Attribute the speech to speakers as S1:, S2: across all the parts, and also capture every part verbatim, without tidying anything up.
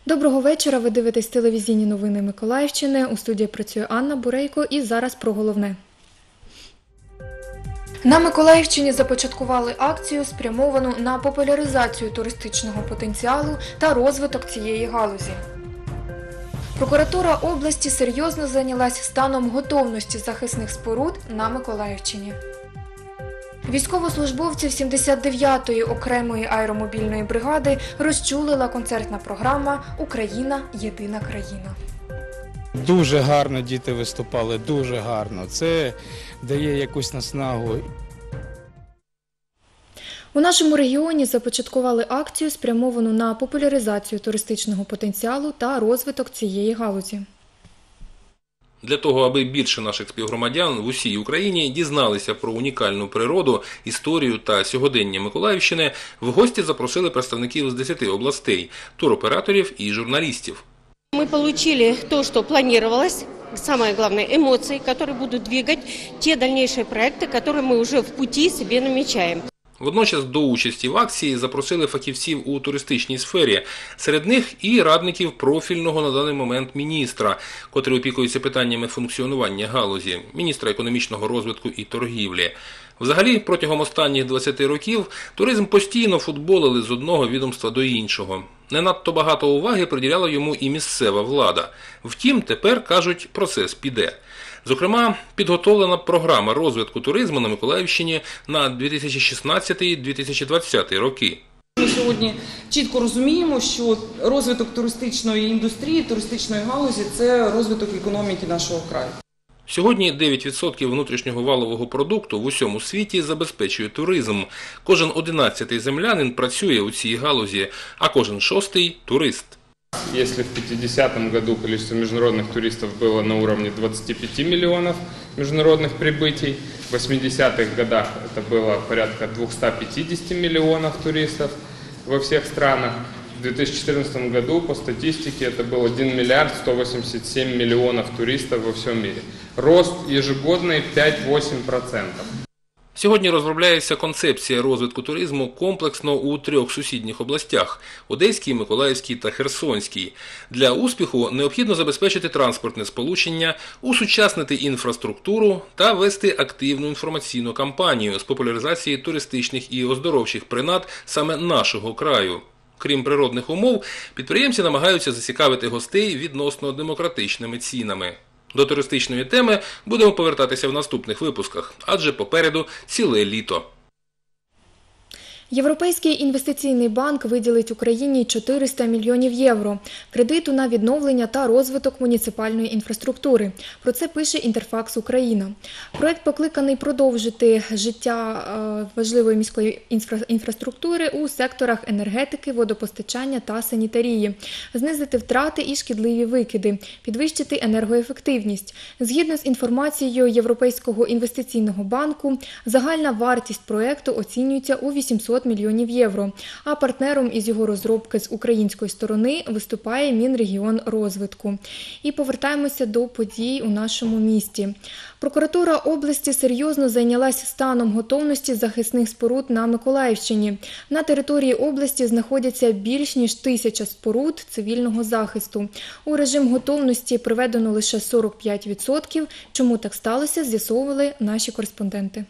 S1: Доброго вечора, ви дивитесь телевізійні новини Миколаївщини. У студії працює Анна Бурейко і зараз про головне. На Миколаївщині започаткували акцію, спрямовану на популяризацію туристичного потенціалу та розвиток цієї галузі. Прокуратура області серйозно зайнялась станом готовності захисних споруд на Миколаївщині. Військовослужбовців сімдесят дев'ятої окремої аеромобільної бригади розчулила концертна програма «Україна – єдина країна».
S2: Дуже гарно діти виступали, дуже гарно. Це дає якусь наснагу.
S1: У нашому регіоні започаткували акцію, спрямовану на популяризацію туристичного потенціалу та розвиток цієї галузі.
S3: Для того, аби більше наших співгромадян в усій Україні дізналися про унікальну природу, історію та сьогодення Миколаївщини, в гості запросили представників з десяти областей, туроператорів і журналістів.
S4: Мы получили то, что планировалось, самое главное, эмоции, которые будут двигать те дальнейшие проекты, которые мы уже в пути себе намечаем.
S3: Водночас до участі в акції запросили фахівців у туристичній сфері. Серед них і радників профільного на даний момент міністра, котрий опікується питаннями функціонування галузі, міністра економічного розвитку і торгівлі. Взагалі, протягом останніх двадцяти років туризм постійно футболили з одного відомства до іншого. Не надто багато уваги приділяла йому і місцева влада. Втім, тепер, кажуть, процес піде. Зокрема, підготовлена програма розвитку туризму на Миколаївщині на дві тисячі шістнадцятий - дві тисячі двадцятий роки.
S5: Ми сьогодні чітко розуміємо, що розвиток туристичної індустрії, туристичної галузі – це розвиток економіки нашого краю.
S3: Сьогодні дев'ять відсотків внутрішнього валового продукту в усьому світі забезпечує туризм. Кожен одинадцятий землянин працює у цій галузі, а кожен шостий – турист.
S6: Если в пятидесятом году количество международных туристов было на уровне двадцати пяти миллионов международных прибытий, в восьмидесятых годах это было порядка двухсот пятидесяти миллионов туристов во всех странах. В две тысячи четырнадцатом году по статистике это был один миллиард сто восемьдесят семь миллионов туристов во всем мире. Рост ежегодный п'ять-вісім процентів.
S3: Сьогодні розробляється концепція розвитку туризму комплексно у трьох сусідніх областях – Одеській, Миколаївській та Херсонській. Для успіху необхідно забезпечити транспортне сполучення, усучаснити інфраструктуру та вести активну інформаційну кампанію з популяризації туристичних і оздоровчих принад саме нашого краю. Крім природних умов, підприємці намагаються зацікавити гостей відносно демократичними цінами. До туристичної теми будемо повертатися в наступних випусках, адже попереду ціле літо.
S1: Європейський інвестиційний банк виділить Україні чотириста мільйонів євро кредиту на відновлення та розвиток муніципальної інфраструктури. Про це пише Інтерфакс Україна. Проект покликаний продовжити життя важливої міської інфраструктури у секторах енергетики, водопостачання та санітарії, знизити втрати і шкідливі викиди, підвищити енергоефективність. Згідно з інформацією Європейського інвестиційного банку, загальна вартість проекту оцінюється у вісімсот мільйонів євро, а партнером із його розробки з української сторони виступає Мінрегіонрозвитку. І повертаємося до подій у нашому місті. Прокуратура області серйозно зайнялась станом готовності захисних споруд на Миколаївщині. На території області знаходяться більш ніж тисяча споруд цивільного захисту. У режим готовності приведено лише сорок п'ять відсотків. Чому так сталося, з'ясовували наші кореспонденти.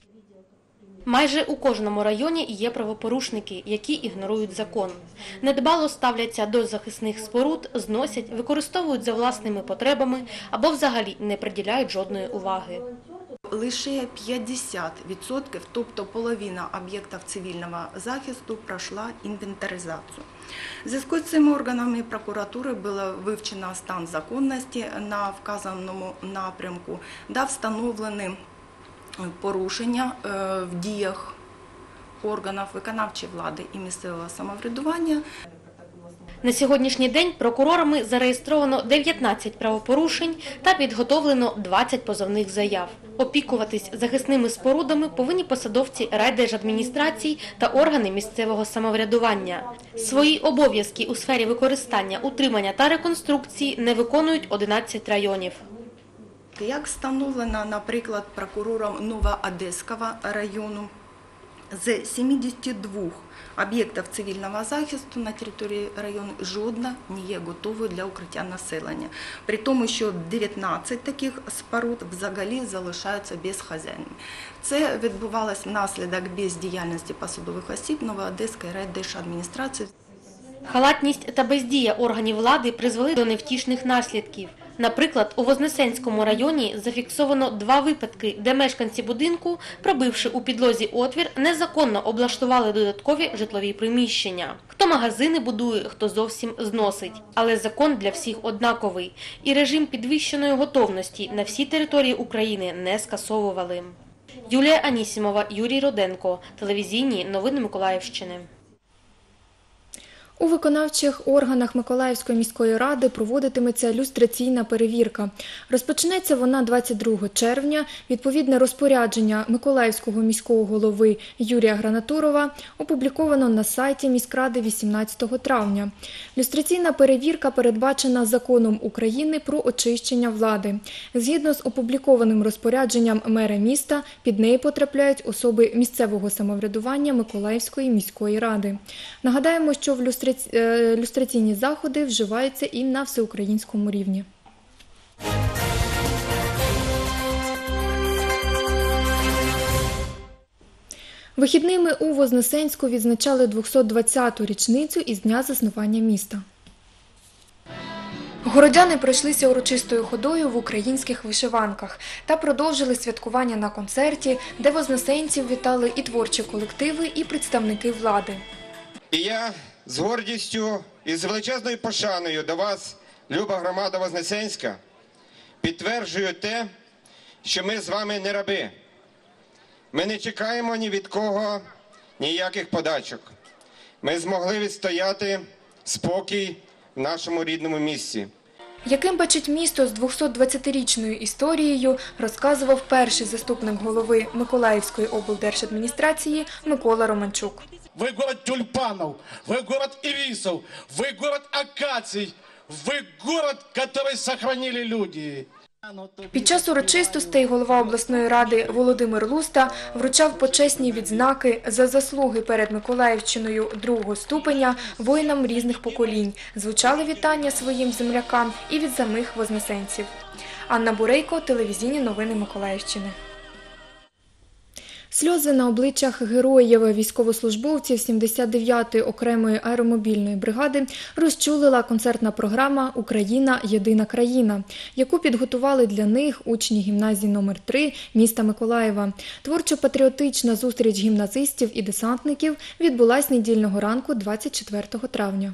S7: Майже у кожному районі є правопорушники, які ігнорують закон. Недбало ставляться до захисних споруд, зносять, використовують за власними потребами або взагалі не приділяють жодної уваги.
S8: Лише п'ятдесят відсотків, тобто половина об'єктів цивільного захисту, пройшла інвентаризацію. В зв'язку з цими органами прокуратури було вивчено стан законності на вказаному напрямку, да встановлені порушення в діях органів виконавчої влади і місцевого самоврядування.
S7: На сьогоднішній день прокурорами зареєстровано дев'ятнадцять правопорушень та підготовлено двадцять позовних заяв. Опікуватись захисними спорудами повинні посадовці райдержадміністрацій та органи місцевого самоврядування. Свої обов'язки у сфері використання, утримання та реконструкції не виконують одинадцять районів.
S8: Як встановлено, наприклад, прокурором Новоодеського району, З сімдесят два об'єктів цивільного захисту на території району жодна не є готовою для укриття населення. При тому, що дев'ятнадцять таких споруд взагалі залишаються безхазяйними. Це відбувалося внаслідок бездіяльності посадових осіб Новоодеської райдержадміністрації.
S7: Халатність та бездія органів влади призвели до невтішних наслідків. Наприклад, у Вознесенському районі зафіксовано два випадки, де мешканці будинку, пробивши у підлозі отвір, незаконно облаштували додаткові житлові приміщення. Хто магазини будує, хто зовсім зносить. Але закон для всіх однаковий. І режим підвищеної готовності на всій території України не скасовували. Юлія Анісімова, Юрій Роденко. Телевізійні новини Миколаївщини.
S1: У виконавчих органах Миколаївської міської ради проводитиметься люстраційна перевірка. Розпочнеться вона двадцять другого червня. Відповідне розпорядження Миколаївського міського голови Юрія Гранатурова опубліковано на сайті міськради вісімнадцятого травня. Люстраційна перевірка передбачена Законом України про очищення влади. Згідно з опублікованим розпорядженням мера міста, під неї потрапляють особи місцевого самоврядування Миколаївської міської ради. Нагадаємо, що в люстраційній Люстраційні заходи вживаються і на всеукраїнському рівні. Вихідними у Вознесенську відзначали двохсот двадцяту річницю із дня заснування міста. Городяни пройшлися урочистою ходою в українських вишиванках та продовжили святкування на концерті, де вознесенців вітали і творчі колективи, і представники влади.
S9: І я з гордістю і з величезною пошаною до вас, люба громада Вознесенська, підтверджую те, що ми з вами не раби. Ми не чекаємо ні від кого ніяких подачок. Ми змогли відстояти спокій в нашому рідному місті.
S1: Яким бачить місто з двохсотдвадцятирічною історією, розказував перший заступник голови Миколаївської облдержадміністрації Микола Романчук.
S10: Вы город тюльпанов, вы город ирисов, вы город акаций, вы город, который сохранили люди.
S1: Під час урочистостей голова обласної ради Володимир Луста вручав почесні відзнаки за заслуги перед Миколаївщиною другого ступеня воїнам різних поколінь. Звучали вітання своїм землякам і від самих вознесенців. Анна Бурейко, телевізійні новини Миколаївщини. Сльози на обличчях героїв військовослужбовців сімдесят дев'ятої окремої аеромобільної бригади розчулила концертна програма «Україна – єдина країна», яку підготували для них учні гімназії номер три міста Миколаєва. Творчо-патріотична зустріч гімназистів і десантників відбулась недільного ранку двадцять четвертого травня.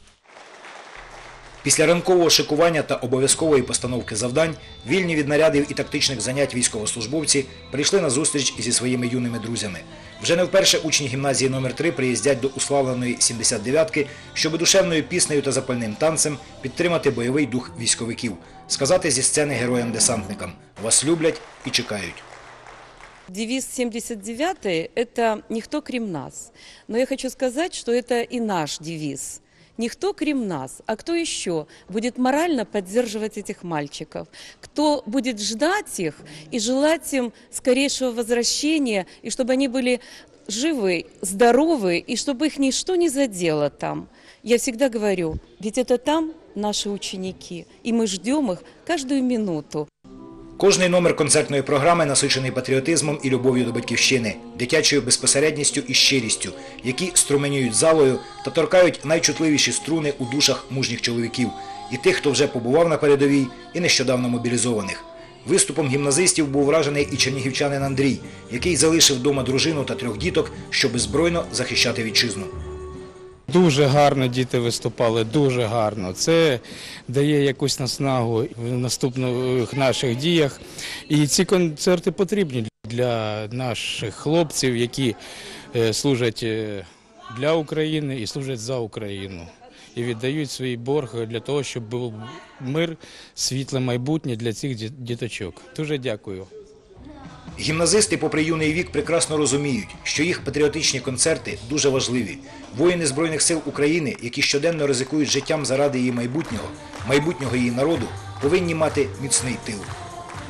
S11: Після ранкового шикування та обов'язкової постановки завдань, вільні від нарядів і тактичних занять військовослужбовці прийшли на зустріч зі своїми юними друзями. Вже не вперше учні гімназії номер три приїздять до уславленої сімдесят дев'ятки, щоб душевною піснею та запальним танцем підтримати бойовий дух військовиків, сказати зі сцени героям-десантникам «Вас люблять і чекають».
S12: Девиз семьдесят девятой – это «Никто крім нас». Но я хочу сказать, что это и наш девиз. Никто крім нас, а кто еще будет морально поддерживать этих мальчиков, кто будет ждать их и желать им скорейшего возвращения, и чтобы они были живы, здоровы, и чтобы их ничто не задело там. Я всегда говорю, ведь это там наши ученики, и мы ждем их каждую минуту.
S11: Кожний номер концертної програми насичений патріотизмом і любов'ю до батьківщини, дитячою безпосередністю і щирістю, які струменюють залою та торкають найчутливіші струни у душах мужніх чоловіків і тих, хто вже побував на передовій і нещодавно мобілізованих. Виступом гімназистів був вражений і чернігівчанин Андрій, який залишив вдома дружину та трьох діток, щоб беззбройно захищати вітчизну.
S2: Дуже гарно діти виступали, дуже гарно. Це дає якусь наснагу в наступних наших діях. І ці концерти потрібні для наших хлопців, які служать для України і служать за Україну. І віддають свій борг для того, щоб був мир, світле майбутнє для цих діточок. Дуже дякую.
S11: Гімназисти, попри юний вік, прекрасно розуміють, що їх патріотичні концерти дуже важливі. Воїни Збройних сил України, які щоденно ризикують життям заради її майбутнього, майбутнього її народу, повинні мати міцний тил.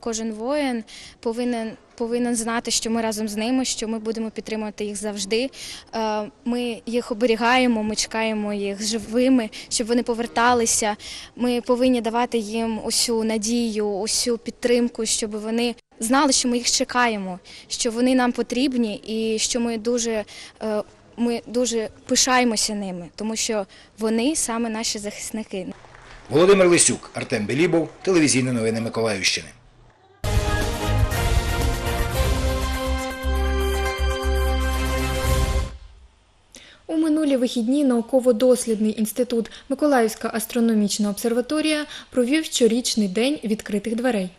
S13: кожен воїн повинен, повинен знати, що ми разом з ними, що ми будемо підтримувати їх завжди. Ми їх оберігаємо, ми чекаємо їх живими, щоб вони поверталися. Ми повинні давати їм усю надію, усю підтримку, щоб вони знали, що ми їх чекаємо, що вони нам потрібні і що ми дуже, ми дуже пишаємося ними, тому що вони саме наші захисники.
S11: Володимир Лисюк, Артем Белібов, телевізійні новини Миколаївщини.
S1: У минулі вихідні науково-дослідний інститут Миколаївська астрономічна обсерваторія провів щорічний день відкритих дверей.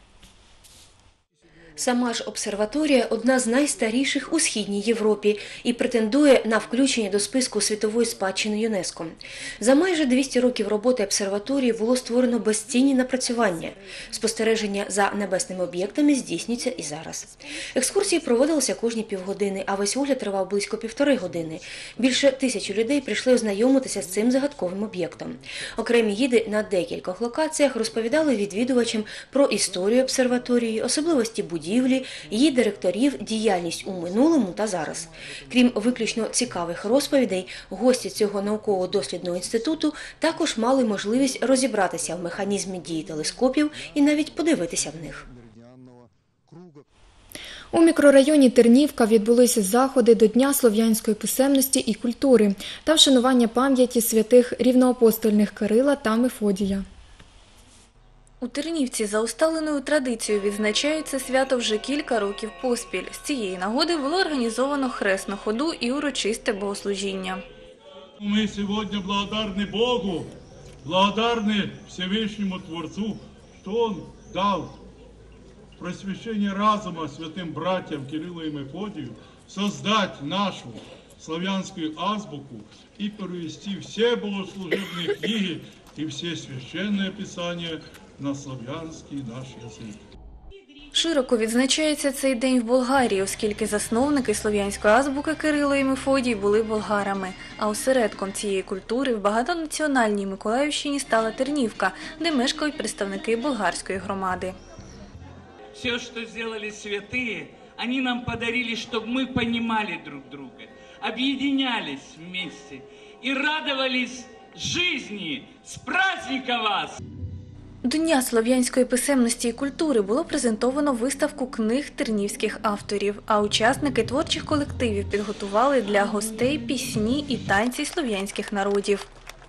S14: Сама ж обсерваторія – одна з найстаріших у Східній Європі і претендує на включення до списку світової спадщини ЮНЕСКО. За майже двісті років роботи обсерваторії було створено безцінні напрацювання. Спостереження за небесними об'єктами здійснюється і зараз. Екскурсії проводилися кожні півгодини, а весь огляд тривав близько півтори години. Більше тисячі людей прийшли ознайомитися з цим загадковим об'єктом. Окремі гіди на декількох локаціях розповідали відвідувачам про історію обсерваторії, особливості будівлі, її директорів, діяльність у минулому та зараз. Крім виключно цікавих розповідей, гості цього науково-дослідного інституту також мали можливість розібратися в механізмі дії телескопів і навіть подивитися в них.
S1: У мікрорайоні Тернівка відбулися заходи до Дня слов'янської писемності і культури та вшанування пам'яті святих рівноапостольних Кирила та Мефодія.
S15: У Тернівці за усталеною традицією відзначають це свято вже кілька років поспіль. З цієї нагоди було організовано хресну ходу і урочисте богослужіння.
S16: Ми сьогодні благодарні Богу, благодарні Всевишньому Творцу, що Он дав просвещение разума святым братьям Кириллу и Мефодию создать нашу славянскую азбуку и перевести все богослужебные книги и все священные писания на славянський наш язик.
S15: Широко відзначається цей день в Болгарії, оскільки засновники слов'янської азбуки Кирило і Мефодій були болгарами. А осередком цієї культури в багатонаціональній Миколаївщині стала Тернівка, де мешкають представники болгарської громади.
S17: Все, что сделали святые, они нам подарили, чтобы мы понимали друг друга, объединялись вместе и радовались жизни. С праздника вас!
S15: До Дня слов'янської писемності і культури було презентовано виставку книг тернівських авторів, а учасники творчих колективів підготували для гостей пісні і танці слов'янських народів.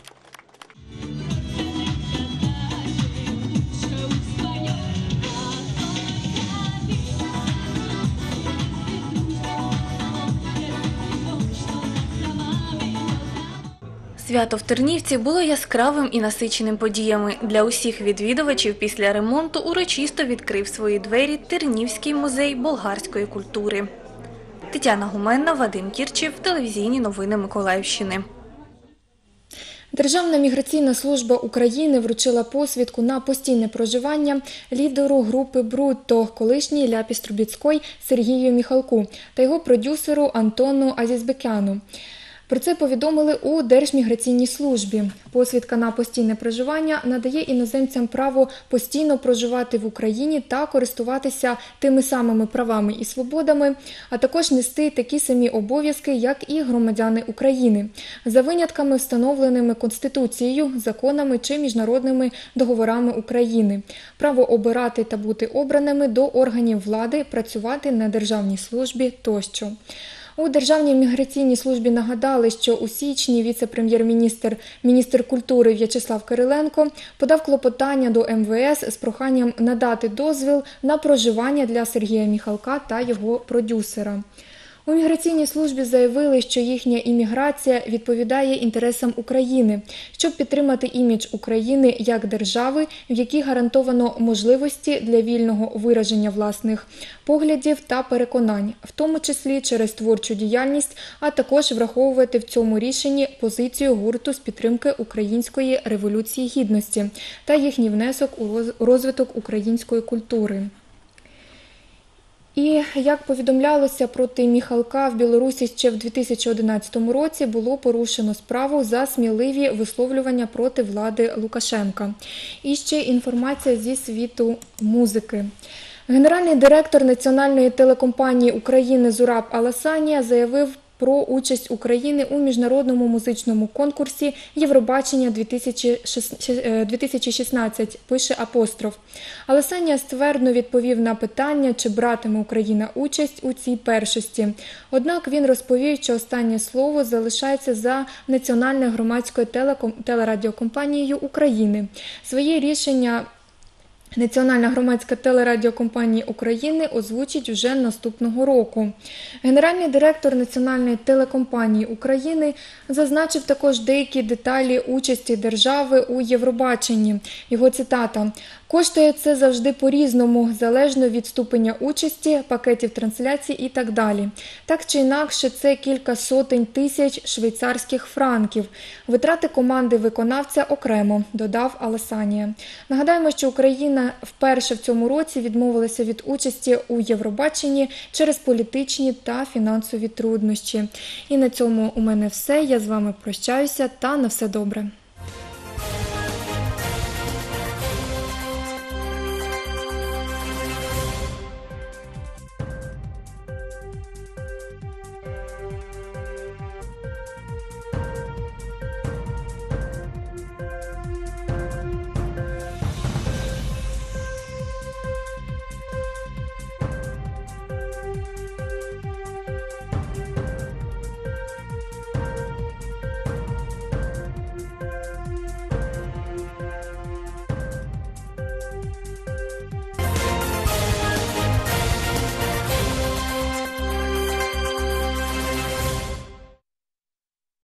S15: Свято в Тернівці було яскравим і насиченим подіями. Для усіх відвідувачів після ремонту урочисто відкрив свої двері Тернівський музей болгарської культури. Тетяна Гуменна, Вадим Кірчів, телевізійні новини Миколаївщини.
S1: Державна міграційна служба України вручила посвідку на постійне проживання лідеру групи «Брутто», колишній Ляпіс Трубіцької Сергію Міхалку та його продюсеру Антону Азізбекяну. Про це повідомили у Держміграційній службі. Посвідка на постійне проживання надає іноземцям право постійно проживати в Україні та користуватися тими самими правами і свободами, а також нести такі самі обов'язки, як і громадяни України, за винятками, встановленими Конституцією, законами чи міжнародними договорами України. Право обирати та бути обраними до органів влади, працювати на державній службі тощо. У Державній міграційній службі нагадали, що у січні віце-прем'єр-міністр, міністр культури В'ячеслав Кириленко подав клопотання до ем ве ес з проханням надати дозвіл на проживання для Сергія Міхалка та його продюсера. У міграційній службі заявили, що їхня імміграція відповідає інтересам України, щоб підтримати імідж України як держави, в якій гарантовано можливості для вільного вираження власних поглядів та переконань, в тому числі через творчу діяльність, а також враховувати в цьому рішенні позицію гурту з підтримки Української революції гідності та їхній внесок у розвиток української культури. І, як повідомлялося, проти Міхалка в Білорусі ще в дві тисячі одинадцятому році було порушено справу за сміливі висловлювання проти влади Лукашенка. І ще інформація зі світу музики. Генеральний директор Національної телекомпанії України Зураб Аласанія заявив про участь України у міжнародному музичному конкурсі «Євробачення дві тисячі шістнадцять», пише «Апостроф». Аласанія ствердно відповів на питання, чи братиме Україна участь у цій першості. Однак він розповів, що останнє слово залишається за Національною громадською телеком... телерадіокомпанією України. Своє рішення Національна громадська телерадіокомпанія України озвучить вже наступного року. Генеральний директор Національної телекомпанії України зазначив також деякі деталі участі держави у Євробаченні. Його цитата: «Коштує це завжди по-різному, залежно від ступеня участі, пакетів трансляцій і так далі. Так чи інакше, це кілька сотень тисяч швейцарських франків. Витрати команди виконавця окремо», – додав Аласанія. Нагадаємо, що Україна вперше в цьому році відмовилася від участі у Євробаченні через політичні та фінансові труднощі. І на цьому у мене все. Я з вами прощаюся та на все добре.